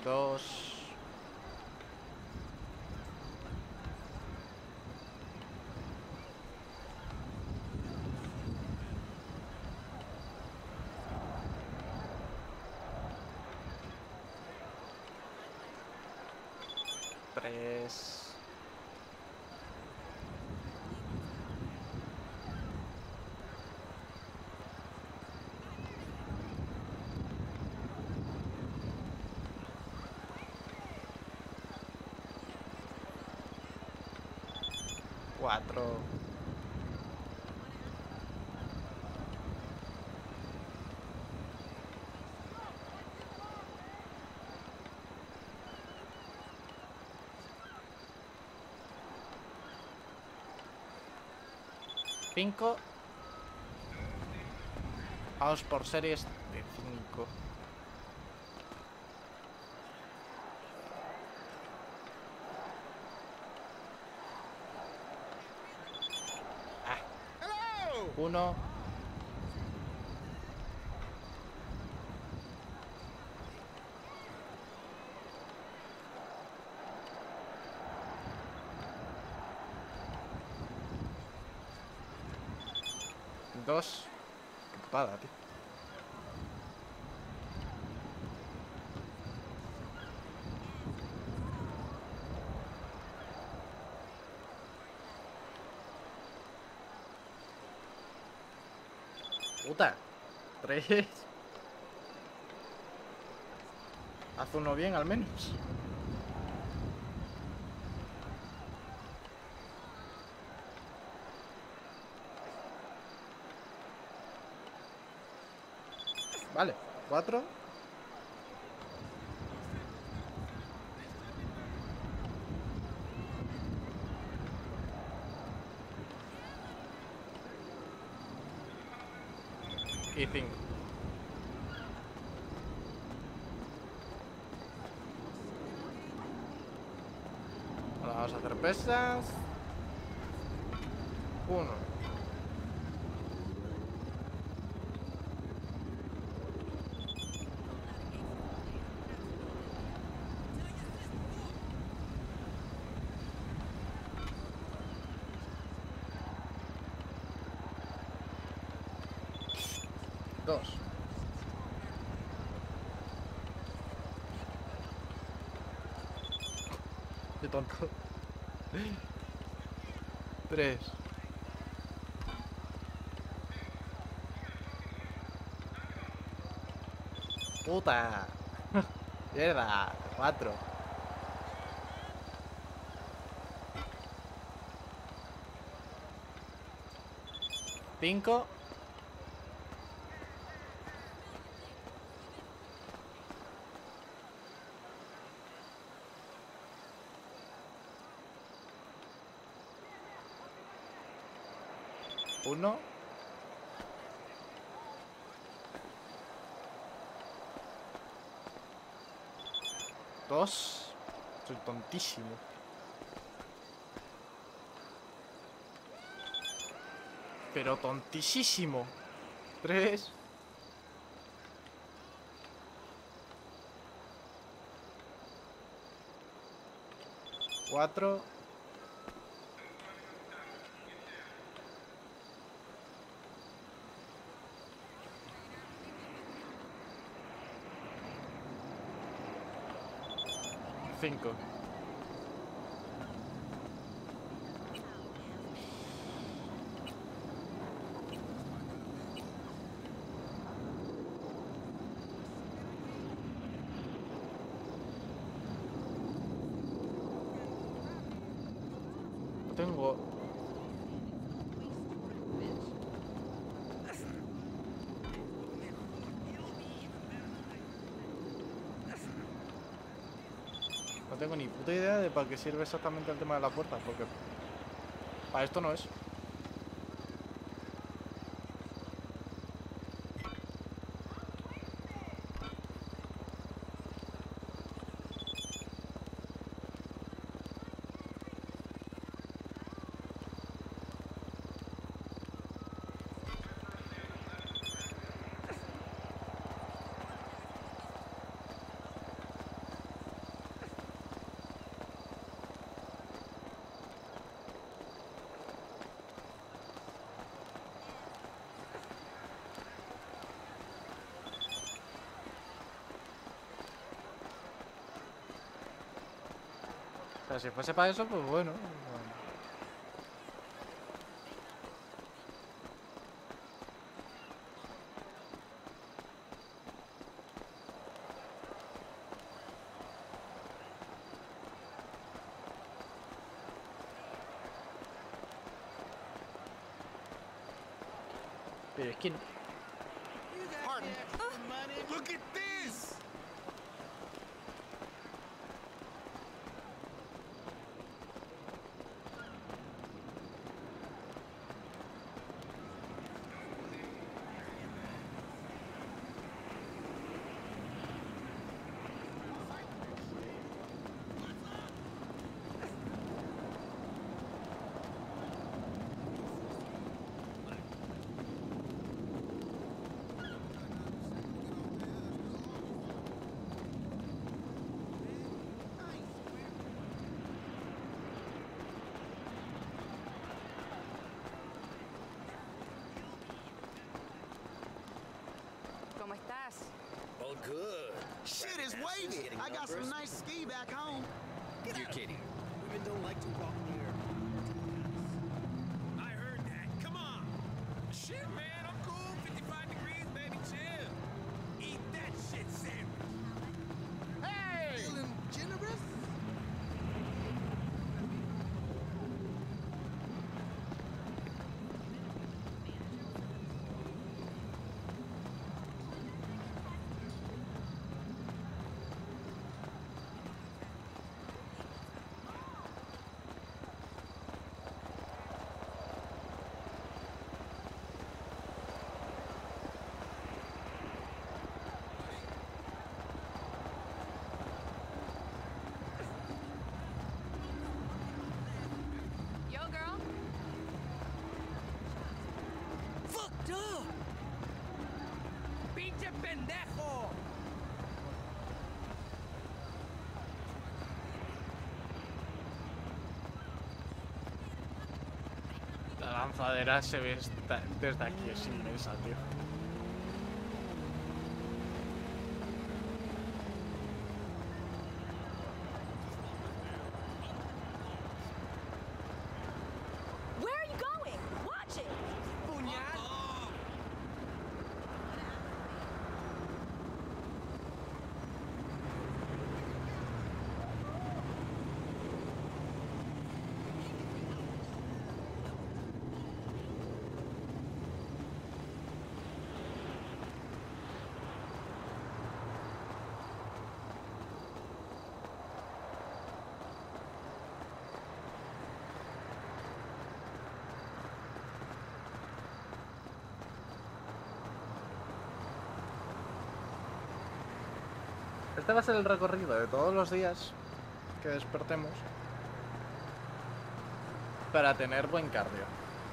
2. Tres. 4. 5. Vamos por series de 5. Ah. 1. 2. Qué putada, tío. Puta. 3. Haz uno bien al menos. Vale, 4. Y 5. Ahora vamos a hacer pesas. 1. 2. Qué tonto. 3. Puta. Mierda. 4. 5. 1. 2. Soy tontísimo. Pero tontísimo. 3. 4. 5. Tengo. No tengo ni puta idea de para qué sirve exactamente el tema de la puerta, porque para esto no es. sea, si fuese para eso, pues bueno. Pero es que Pardon. Look at this! ¿Cómo estás? Oh, good. Shit is wavy. I got some nice ski back home. You're kidding. Women don't like to walk near. I heard that. Come on. Shit, man. I'm cool. 55 degrees, baby. Chill. Eat that shit sandwich. Hey! Feeling generous? Yo, girl. Fucked up. Pinche pendejo. la lanzadera se ve desde aquí, es inmensa, tío. Where are you going? Watch it. Puñal. Este va a ser el recorrido de todos los días que despertemos para tener buen cardio.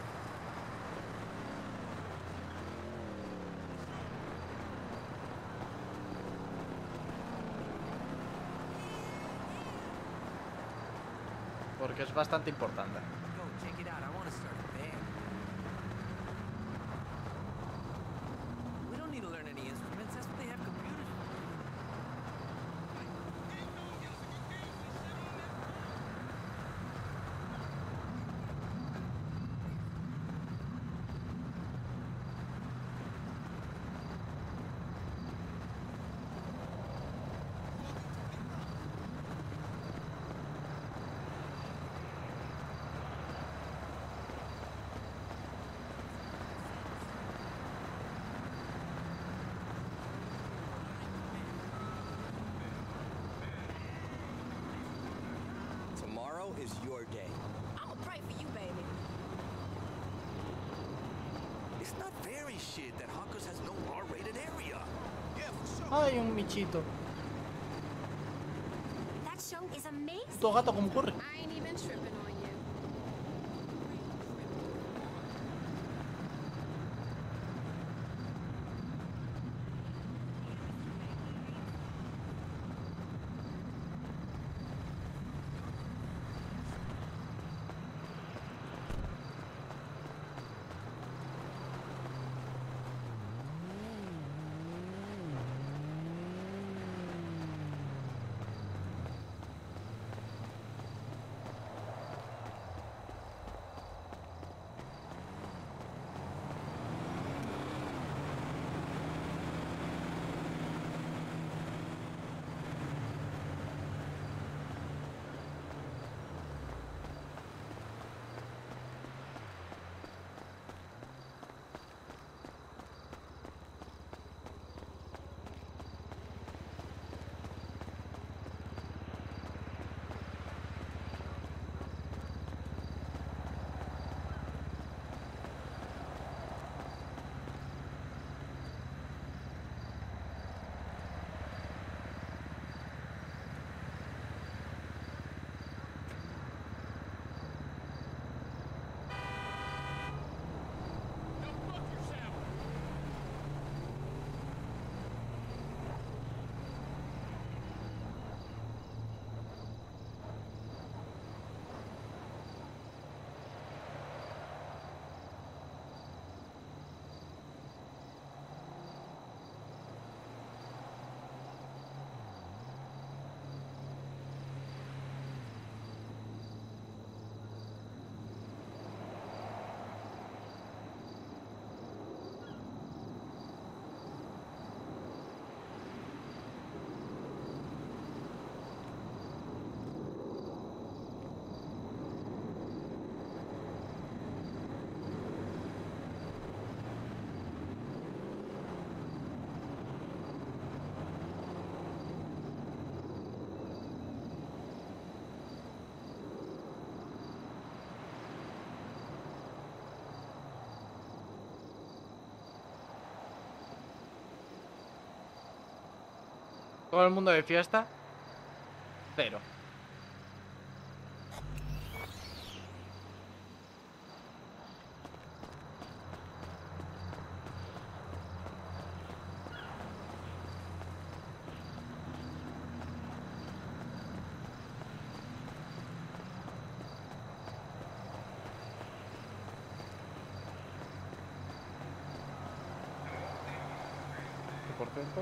Porque es bastante importante. Yo, check it out. I want to start a band. We don't need to learn any instruments. That's what they have computers for. Tomorrow is your day. I'ma pray for you, baby. It's not very shit that Hawkers has no R-rated area. Yeah, for sure. Ay, un michito. That show is amazing. Tu gato, ¿cómo corre? I ain't even tripping on you. Todo el mundo de fiesta. Cero. Por cierto,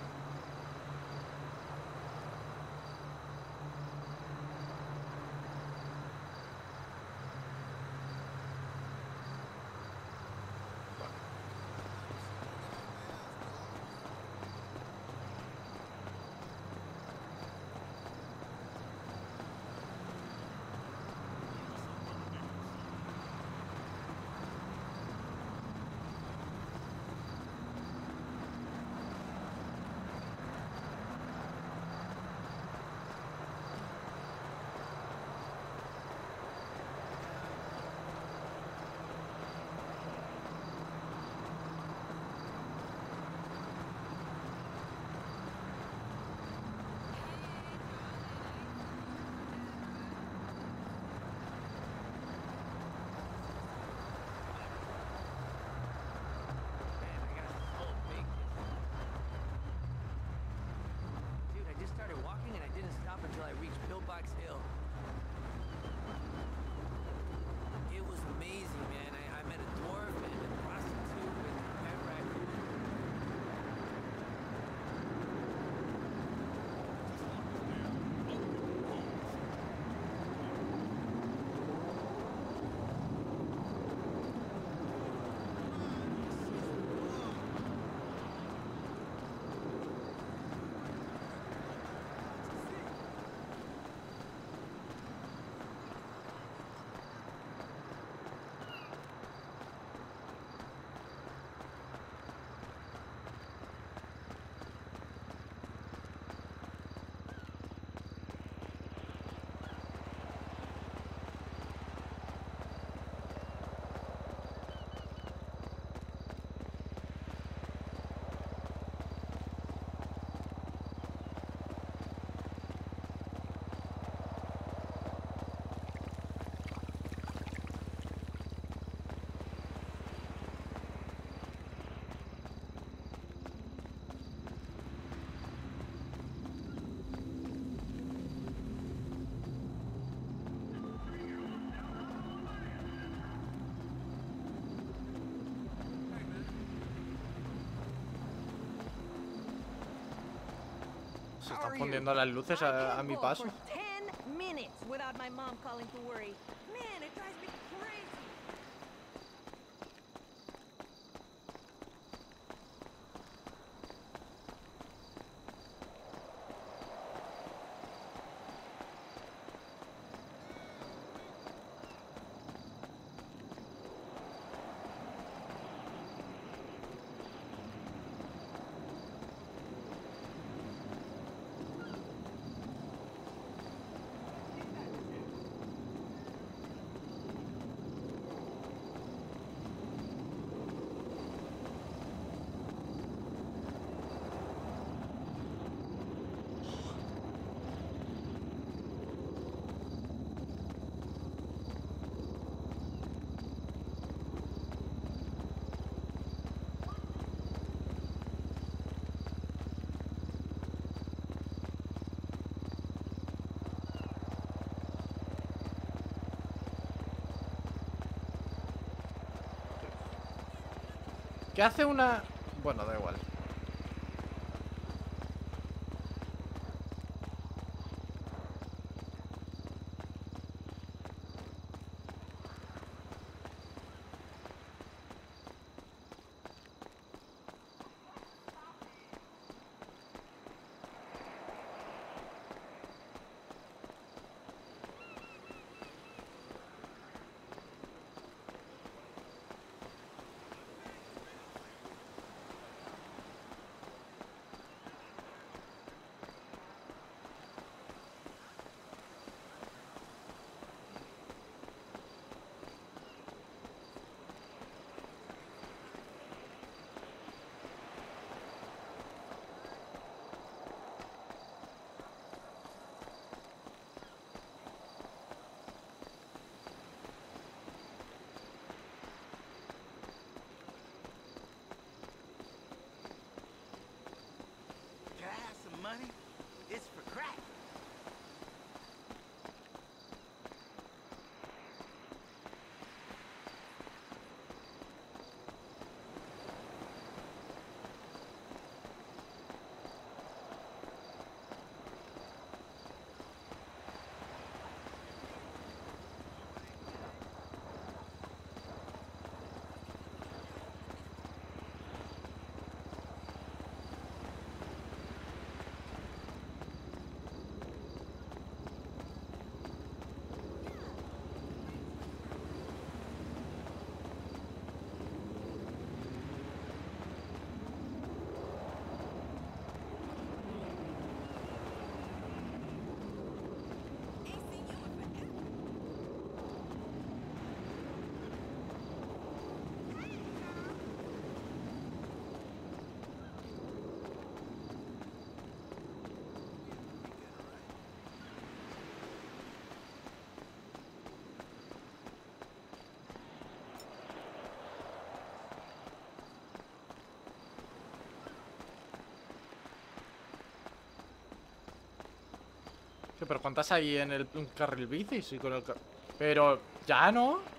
Man, I got so big. Dude, I just started walking and I didn't stop until I reached Pillbox Hill. It was amazing, man. I met a dwarf and a prostitute and a pet raccoon. se están fundiendo las luces a mi paso. 10 minutes without my mom calling to worry. Man, it drives me crazy. ¿Qué hace una...? Bueno, da igual. ¿Pero cuántas hay en el un carril bici? Sí, con el Pero ya no.